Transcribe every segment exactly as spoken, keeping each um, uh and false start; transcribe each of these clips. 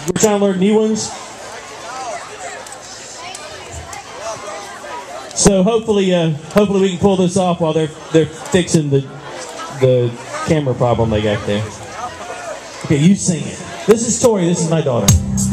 we're trying to learn new ones. So hopefully, uh, hopefully we can pull this off while they're they're fixing the the camera problem they got there. Okay, you sing it. This is Tori. This is my daughter.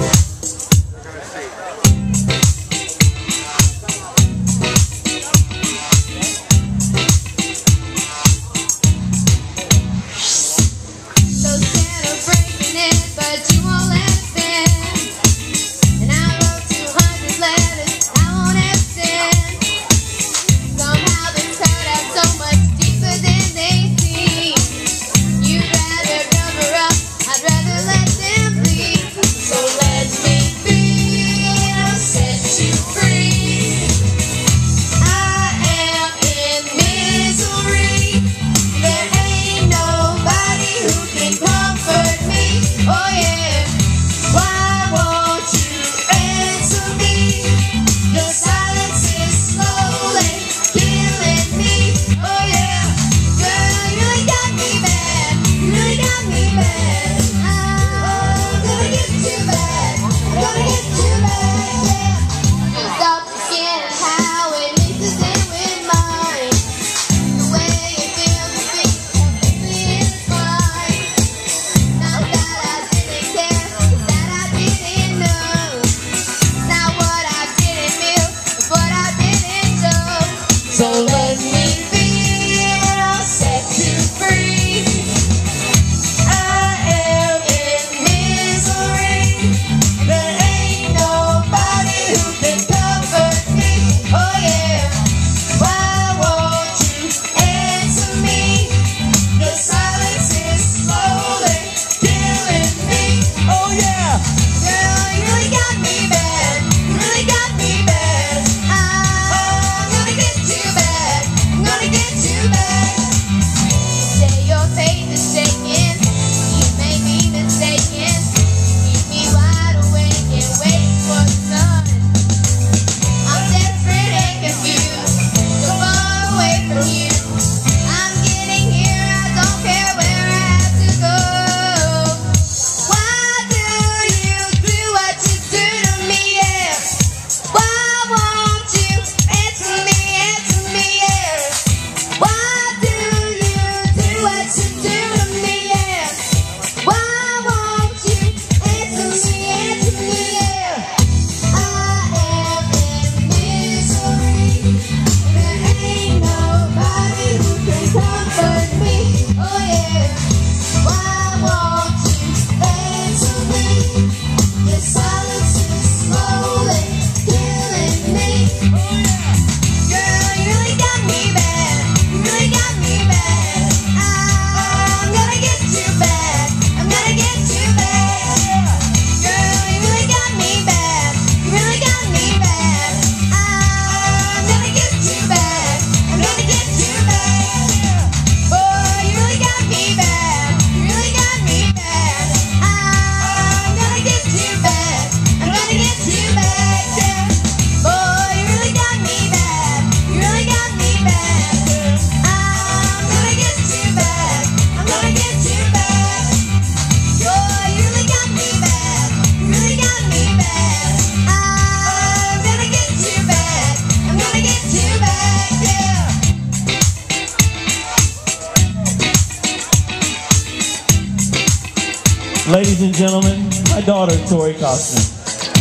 Ladies and gentlemen, my daughter, Tori Costner.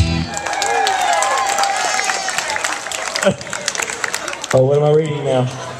Oh, what am I reading now?